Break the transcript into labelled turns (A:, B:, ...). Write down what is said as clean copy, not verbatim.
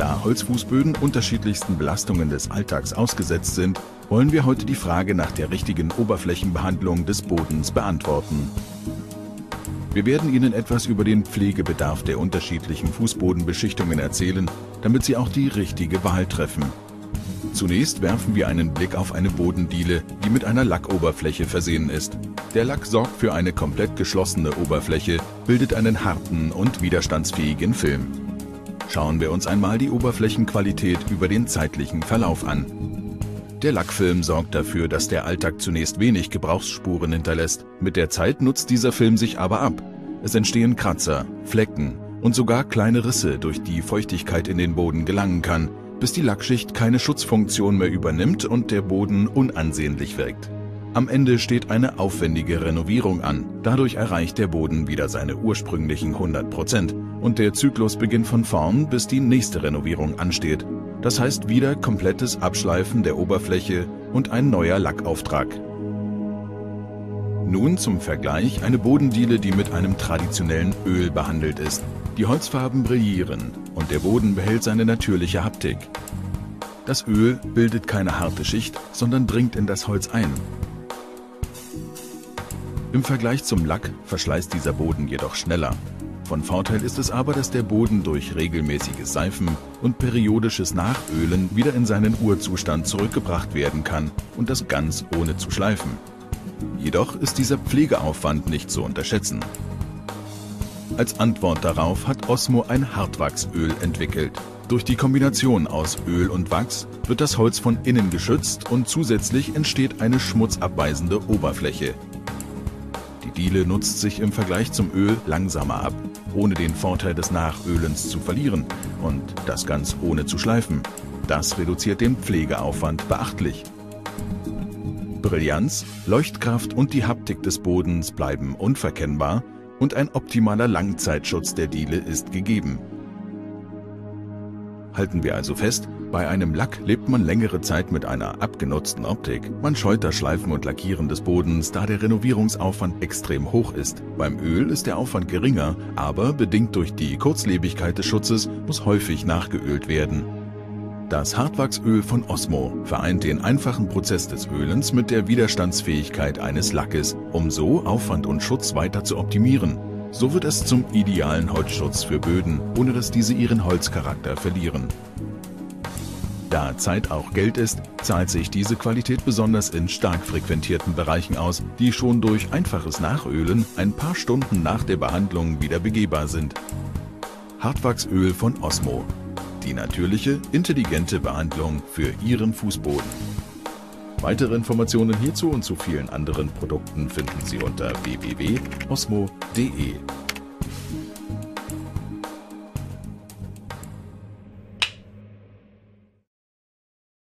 A: Da Holzfußböden unterschiedlichsten Belastungen des Alltags ausgesetzt sind, wollen wir heute die Frage nach der richtigen Oberflächenbehandlung des Bodens beantworten. Wir werden Ihnen etwas über den Pflegebedarf der unterschiedlichen Fußbodenbeschichtungen erzählen, damit Sie auch die richtige Wahl treffen. Zunächst werfen wir einen Blick auf eine Bodendiele, die mit einer Lackoberfläche versehen ist. Der Lack sorgt für eine komplett geschlossene Oberfläche, bildet einen harten und widerstandsfähigen Film. Schauen wir uns einmal die Oberflächenqualität über den zeitlichen Verlauf an. Der Lackfilm sorgt dafür, dass der Alltag zunächst wenig Gebrauchsspuren hinterlässt. Mit der Zeit nutzt dieser Film sich aber ab. Es entstehen Kratzer, Flecken und sogar kleine Risse, durch die Feuchtigkeit in den Boden gelangen kann, bis die Lackschicht keine Schutzfunktion mehr übernimmt und der Boden unansehnlich wirkt. Am Ende steht eine aufwendige Renovierung an. Dadurch erreicht der Boden wieder seine ursprünglichen 100% und der Zyklus beginnt von vorn, bis die nächste Renovierung ansteht. Das heißt wieder komplettes Abschleifen der Oberfläche und ein neuer Lackauftrag. Nun zum Vergleich eine Bodendiele, die mit einem traditionellen Öl behandelt ist. Die Holzfarben brillieren und der Boden behält seine natürliche Haptik. Das Öl bildet keine harte Schicht, sondern dringt in das Holz ein. Im Vergleich zum Lack verschleißt dieser Boden jedoch schneller. Von Vorteil ist es aber, dass der Boden durch regelmäßiges Seifen und periodisches Nachölen wieder in seinen Urzustand zurückgebracht werden kann und das ganz ohne zu schleifen. Jedoch ist dieser Pflegeaufwand nicht zu unterschätzen. Als Antwort darauf hat Osmo ein Hartwachsöl entwickelt. Durch die Kombination aus Öl und Wachs wird das Holz von innen geschützt und zusätzlich entsteht eine schmutzabweisende Oberfläche. Die Diele nutzt sich im Vergleich zum Öl langsamer ab, ohne den Vorteil des Nachölens zu verlieren und das ganz ohne zu schleifen. Das reduziert den Pflegeaufwand beachtlich. Brillanz, Leuchtkraft und die Haptik des Bodens bleiben unverkennbar und ein optimaler Langzeitschutz der Diele ist gegeben. Halten wir also fest, bei einem Lack lebt man längere Zeit mit einer abgenutzten Optik. Man scheut das Schleifen und Lackieren des Bodens, da der Renovierungsaufwand extrem hoch ist. Beim Öl ist der Aufwand geringer, aber bedingt durch die Kurzlebigkeit des Schutzes muss häufig nachgeölt werden. Das Hartwachsöl von Osmo vereint den einfachen Prozess des Ölens mit der Widerstandsfähigkeit eines Lackes, um so Aufwand und Schutz weiter zu optimieren. So wird es zum idealen Holzschutz für Böden, ohne dass diese ihren Holzcharakter verlieren. Da Zeit auch Geld ist, zahlt sich diese Qualität besonders in stark frequentierten Bereichen aus, die schon durch einfaches Nachölen ein paar Stunden nach der Behandlung wieder begehbar sind. Hartwachsöl von Osmo. Die natürliche, intelligente Behandlung für Ihren Fußboden. Weitere Informationen hierzu und zu vielen anderen Produkten finden Sie unter www.osmo.de.